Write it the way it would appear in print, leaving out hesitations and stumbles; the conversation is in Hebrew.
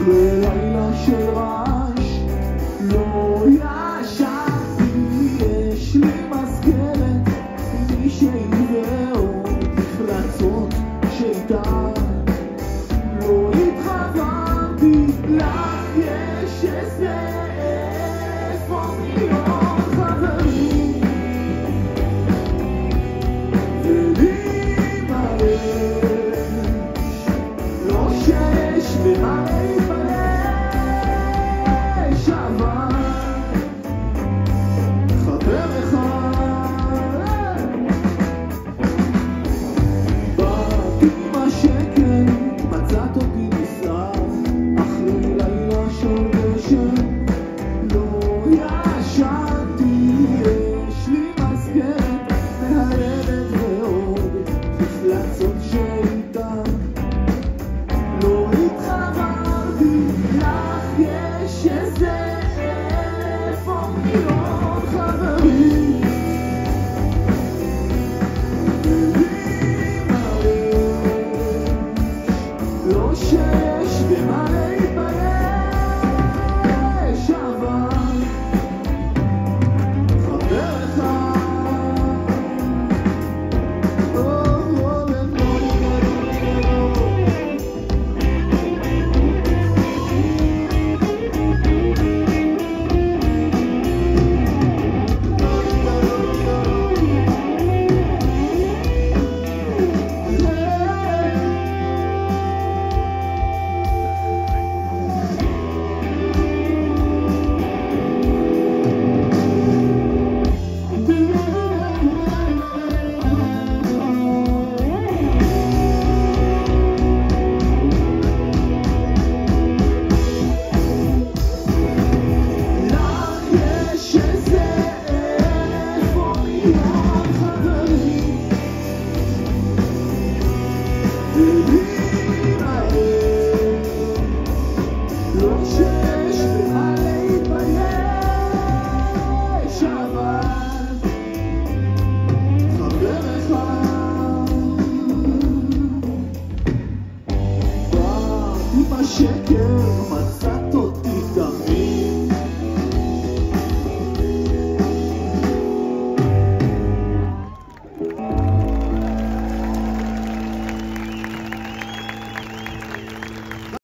אחרי לילה של רעש לא ישנתי, יש לי מזכרת מישהי ועוד מפלצות שאיתן לא התחברתי לך, יש איזה איפה מיליון חברים ולי מרש לא שיש למה להתבייש, אבל חבר אחד באתי בשקט, מצאת אותי נסער אחרי לילה של גשם לא ישנתי, יש לי מזכרת מהילד ועוד מפלצות שאיתן לא התחברתי לך, יש איזה איפה מיליון חברים ולי מרש לא שיש במה להתבייש, אבל חבר אחד שקר מצא